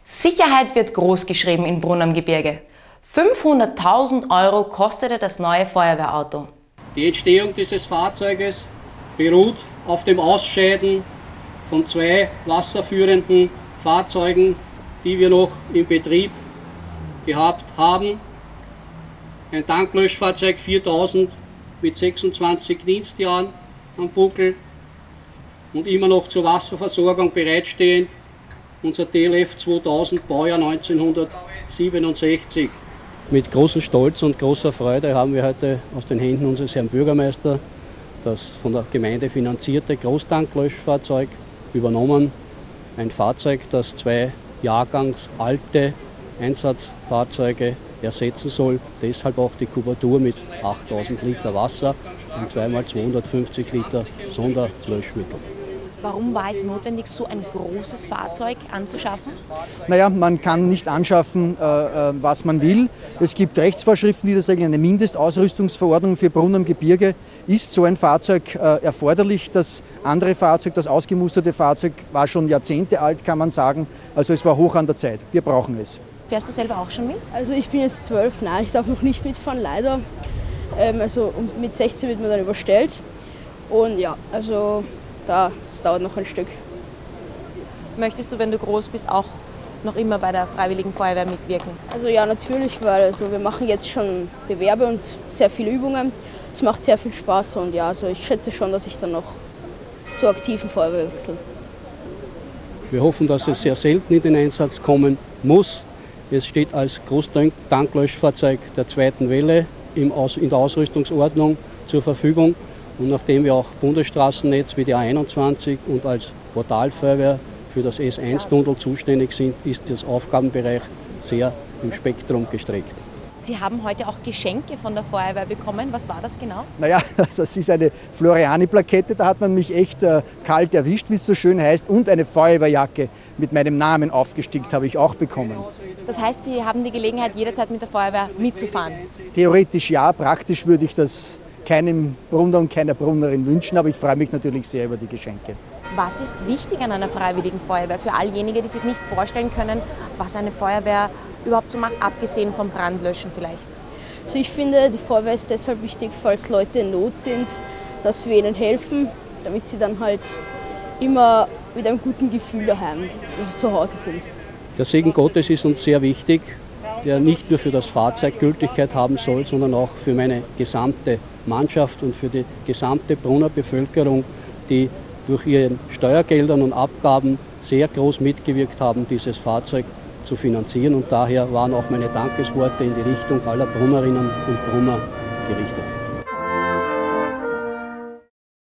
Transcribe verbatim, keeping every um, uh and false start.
Sicherheit wird großgeschrieben in Brunn am Gebirge. fünfhunderttausend Euro kostete das neue Feuerwehrauto. Die Entstehung dieses Fahrzeuges beruht auf dem Ausscheiden von zwei wasserführenden Fahrzeugen, die wir noch im Betrieb gehabt haben. Ein Tanklöschfahrzeug viertausend mit sechsundzwanzig Dienstjahren am Buckel und immer noch zur Wasserversorgung bereitstehend. Unser T L F zweitausend, Baujahr neunzehnhundertsiebenundsechzig. Mit großem Stolz und großer Freude haben wir heute aus den Händen unseres Herrn Bürgermeisters das von der Gemeinde finanzierte Großtanklöschfahrzeug übernommen. Ein Fahrzeug, das zwei jahrgangsalte Einsatzfahrzeuge ersetzen soll. Deshalb auch die Kubatur mit achttausend Liter Wasser und zweimal zweihundertfünfzig Liter Sonderlöschmittel. Warum war es notwendig, so ein großes Fahrzeug anzuschaffen? Naja, man kann nicht anschaffen, äh, was man will. Es gibt Rechtsvorschriften, die das regeln. Eine Mindestausrüstungsverordnung für Brunn am Gebirge ist so ein Fahrzeug äh, erforderlich. Das andere Fahrzeug, das ausgemusterte Fahrzeug, war schon Jahrzehnte alt, kann man sagen. Also es war hoch an der Zeit. Wir brauchen es. Fährst du selber auch schon mit? Also ich bin jetzt zwölf, nein, ich darf noch nicht mitfahren, leider. Ähm, also mit sechzehn wird man dann überstellt. Und ja, also da, es dauert noch ein Stück. Möchtest du, wenn du groß bist, auch noch immer bei der Freiwilligen Feuerwehr mitwirken? Also ja, natürlich, weil also wir machen jetzt schon Bewerbe und sehr viele Übungen. Es macht sehr viel Spaß und ja, also ich schätze schon, dass ich dann noch zur aktiven Feuerwehr wechsle. Wir hoffen, dass es sehr selten in den Einsatz kommen muss. Es steht als Großtanklöschfahrzeug der zweiten Welle in der Ausrüstungsordnung zur Verfügung. Und nachdem wir auch Bundesstraßennetz wie die A einundzwanzig und als Portalfeuerwehr für das S eins Tunnel zuständig sind, ist das Aufgabenbereich sehr im Spektrum gestreckt. Sie haben heute auch Geschenke von der Feuerwehr bekommen. Was war das genau? Naja, das ist eine Floriani-Plakette, da hat man mich echt äh, kalt erwischt, wie es so schön heißt. Und eine Feuerwehrjacke mit meinem Namen aufgestickt habe ich auch bekommen. Das heißt, Sie haben die Gelegenheit, jederzeit mit der Feuerwehr mitzufahren? Theoretisch ja, praktisch würde ich das keinem Brunner und keiner Brunnerin wünschen, aber ich freue mich natürlich sehr über die Geschenke. Was ist wichtig an einer Freiwilligen Feuerwehr für all jene, die sich nicht vorstellen können, was eine Feuerwehr überhaupt so macht, abgesehen vom Brandlöschen vielleicht? Also ich finde, die Feuerwehr ist deshalb wichtig, falls Leute in Not sind, dass wir ihnen helfen, damit sie dann halt immer mit einem guten Gefühl daheim, dass sie zu Hause sind. Der Segen Gottes ist uns sehr wichtig, der nicht nur für das Fahrzeug Gültigkeit haben soll, sondern auch für meine gesamte Mannschaft und für die gesamte Brunner Bevölkerung, die durch ihren Steuergeldern und Abgaben sehr groß mitgewirkt haben, dieses Fahrzeug zu finanzieren. Und daher waren auch meine Dankesworte in die Richtung aller Brunnerinnen und Brunner gerichtet.